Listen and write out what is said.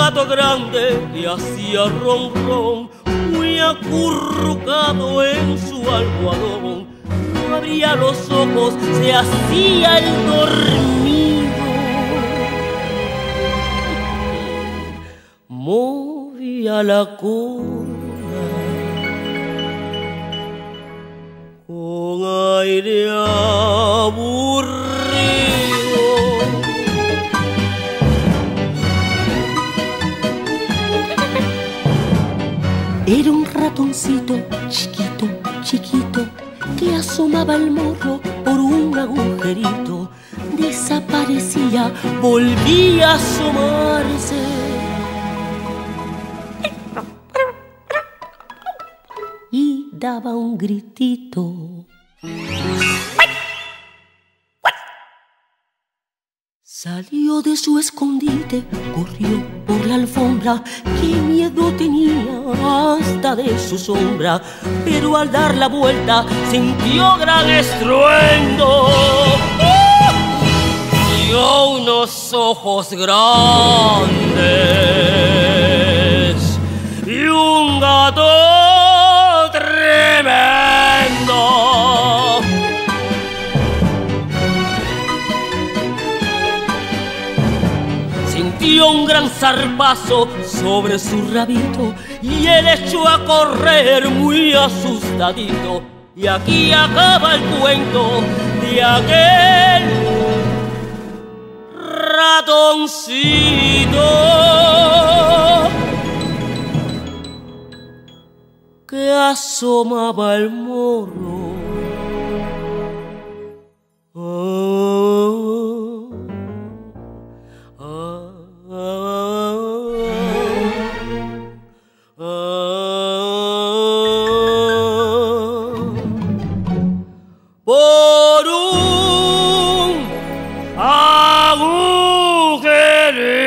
gato grande que hacía ronrón, muy acurrucado en su almohadón. No abría los ojos, se hacía el dormido. Movía la cola con aire aburrido. Era un ratoncito chiquito, chiquito, que asomaba el morro por un agujerito. Desaparecía, volvía a asomarse. Y daba un gritito. Salió de su escondite, corrió por la alfombra, qué miedo tenía hasta de su sombra, pero al dar la vuelta sintió gran estruendo. Vio unos ojos grandes y un gato tremendo. Sintió un gran zarpazo sobre su rabito y él echó a correr muy asustadito. Y aquí acaba el cuento de aquel ratoncito que asomaba el morro. Por un agujerito.